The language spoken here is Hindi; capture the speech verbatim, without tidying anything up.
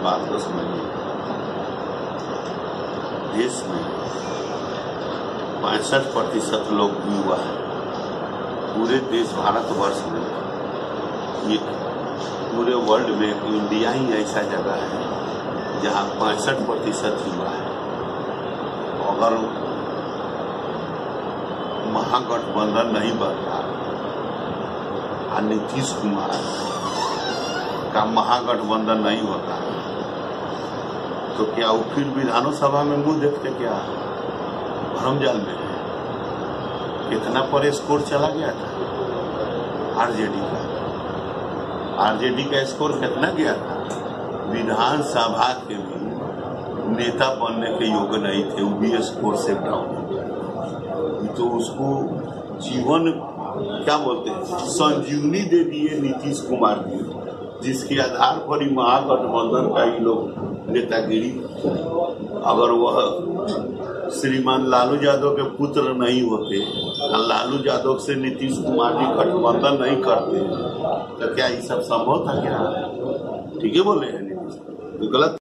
बात को समझिए। देश में पैंसठ प्रतिशत लोग युवा है। पूरे देश भारतवर्ष में, ये पूरे वर्ल्ड में इंडिया ही ऐसा जगह है जहाँ पैंसठ प्रतिशत युवा है। अगर महागठबंधन नहीं बनता और नीतीश कुमार का महागठबंधन नहीं होता तो क्या वो फिर विधानसभा में मुंह देखते क्या भरमजाल में है? कितना पर स्कोर चला गया था आरजेडी का? आरजेडी का स्कोर कितना गया था? विधानसभा के भी नेता बनने के योग्य नहीं थे, वो भी स्कोर से डाउन। तो उसको जीवन क्या बोलते हैं, संजीवनी दे दिए नीतीश कुमार जी, जिसके आधार पर ही महागठबंधन का ही लोग नेतागिरी। अगर वह श्रीमान लालू यादव के पुत्र नहीं होते, लालू यादव से नीतीश कुमार जी गठबंधन नहीं करते, तो क्या ये सब संभव था क्या? ठीक है बोले हैं नीतीश, गलत